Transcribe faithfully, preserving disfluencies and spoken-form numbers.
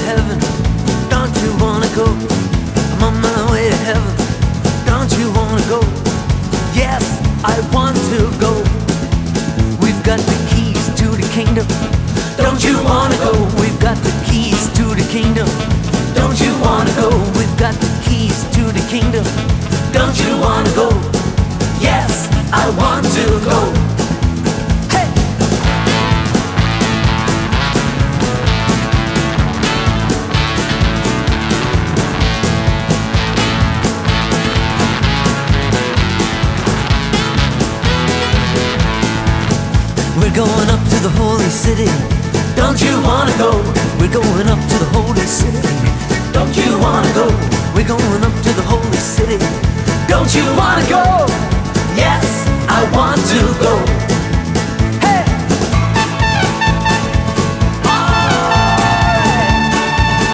heaven. Don't you wanna go? I'm on my way to heaven. Don't you wanna go? Yes, I want to go. We've got the keys to the kingdom. Don't you wanna go? We've got the keys to the kingdom. Don't you wanna go? We've got the keys to the kingdom. Don't you wanna go? Yes, I want to go. Hey! We're going up to the holy city. Don't you wanna go? We're going up to the holy city. Don't you wanna go? We're going up to the holy city. Don't you wanna go?